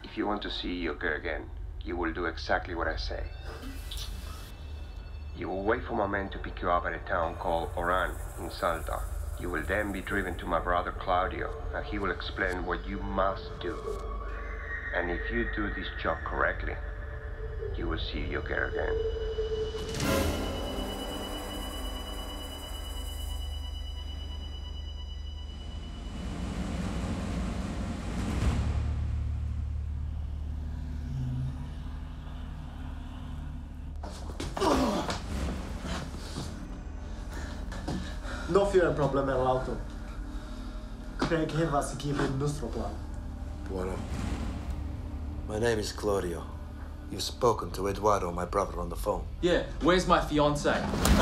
If you want to see your girl again, you will do exactly what I say. You will wait for my man to pick you up at a town called Oran in Salta. You will then be driven to my brother Claudio, and he will explain what you must do. And if you do this job correctly, you will see your girl again. No fear and problema l'auto. Craig va seguire il nostro plan. Bueno. My name is Claudio. You've spoken to Eduardo, my brother, on the phone. Yeah, where's my fiancee?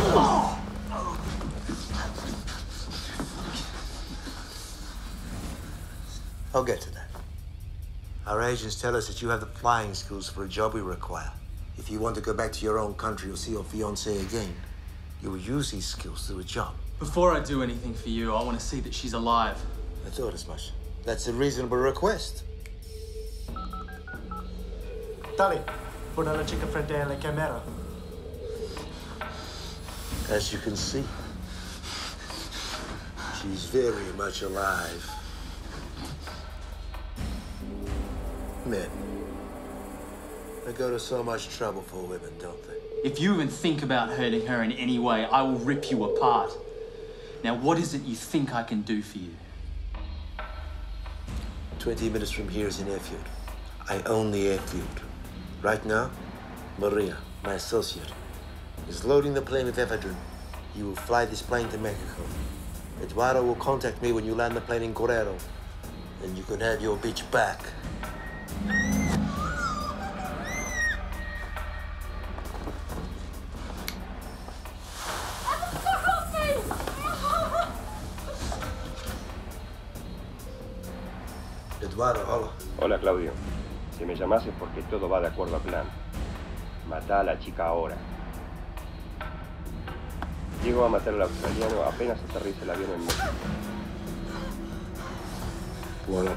I'll get to that. Our agents tell us that you have the flying skills for a job we require. If you want to go back to your own country or see your fiancée again, you will use these skills to do a job. Before I do anything for you, I want to see that she's alive. I thought as much. That's a reasonable request. Tali, put on a chicken frente alla camera. As you can see, she's very much alive. Men, they go to so much trouble for women, don't they? If you even think about hurting her in any way, I will rip you apart. Now, what is it you think I can do for you? 20 minutes from here is an airfield. I own the airfield. Right now, Maria, my associate, is loading the plane with ephedrine. You will fly this plane to Mexico. Eduardo will contact me when you land the plane in Guerrero, and you can have your bitch back. Eduardo, hola. Hola, Claudio. Si me llamas es porque todo va de acuerdo a plan. Matá a la chica ahora. Diego va a matar al australiano apenas aterrice el avión en México. Bueno.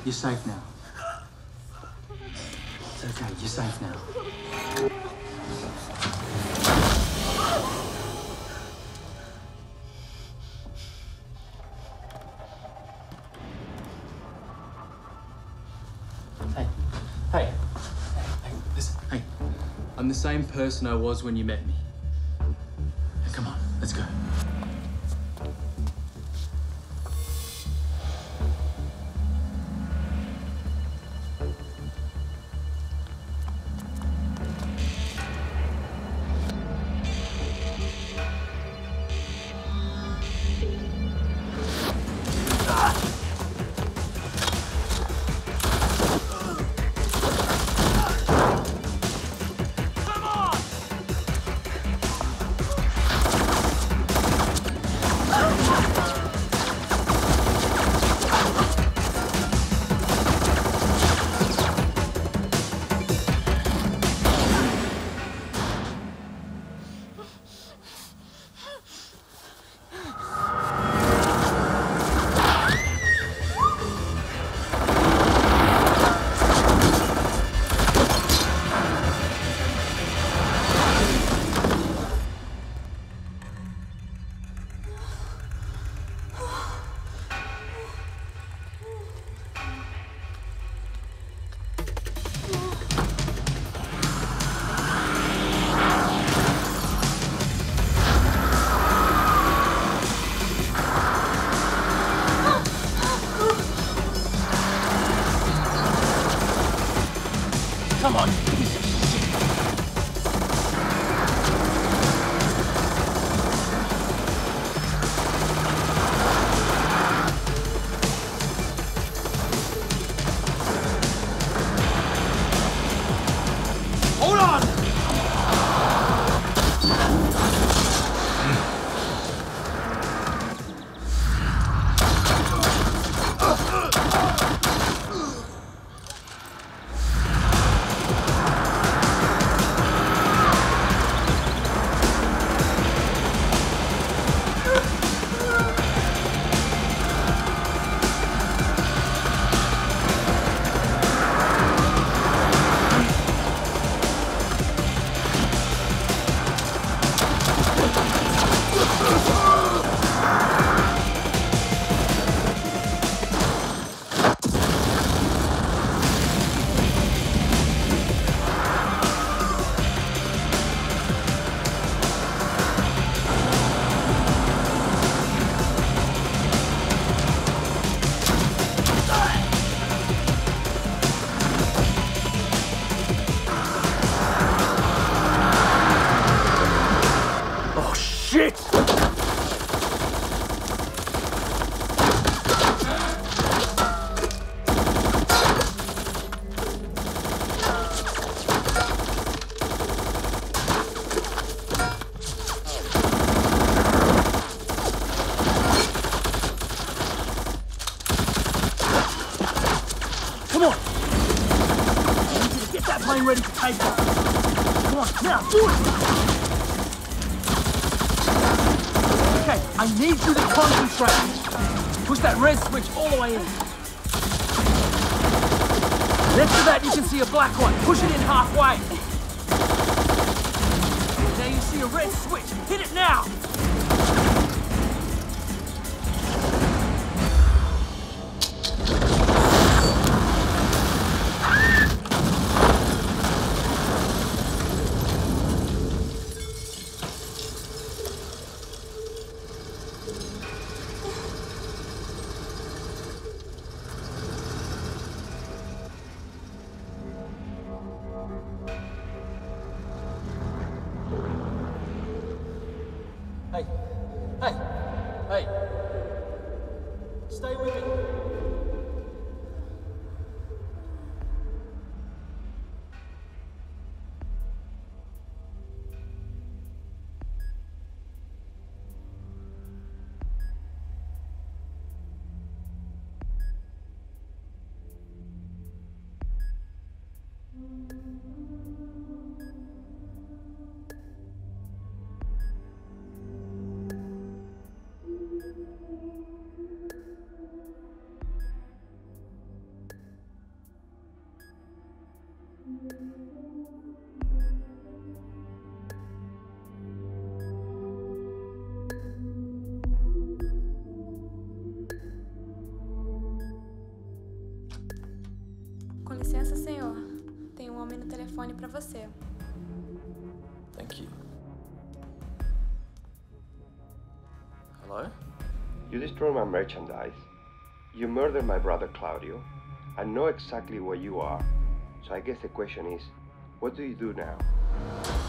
You're safe now. It's okay, you're safe now. Hey, listen, hey. I'm the same person I was when you met me. Now, come on, let's go. Come on, piece of shit. Hold on! Come on! I need you to get that plane ready to take off. Come on, now, do it! Okay, I need you to concentrate. Push that red switch all the way in. Next to that, you can see a black one. Push it in halfway. Now you see a red switch. Hit it now! Hey, hey, hey. Stay with me. Com licença, senhor. Tem um homem no telefone para você. Thank you. Hello? You destroy my merchandise. You murdered my brother Claudio. I know exactly where you are. So I guess the question is, what do you do now?